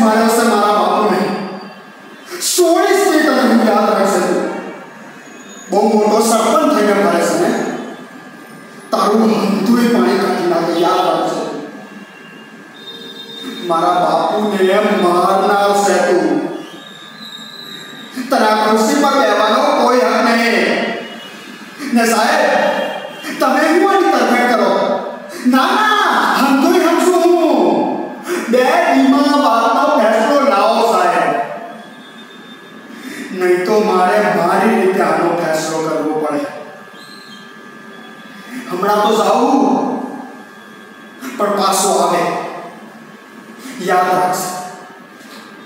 मार्या से मारा बापू ने 16 मिनिट तक याद रखશે બહુ મોટો સરપંચ થઈ ગયો મારે છે તારું હંધુય પાણી કાઢી નાખે યાદ રાખજો મારા બાપુને મારનાર છે તું તારા ખુરશી પર બેવાનો કોઈ હક નહીં ને સાહેબ તમે યુવાની તરફેણ કરો ના ના હંધુય હમ છું બે દીમાં વાતનો ફેસલો લાવો સાહેબ नहीं तो मारे मारी रीते आनो फैसलो करवो पड़े हमरा तो जाऊ पर पासो आवे याद रख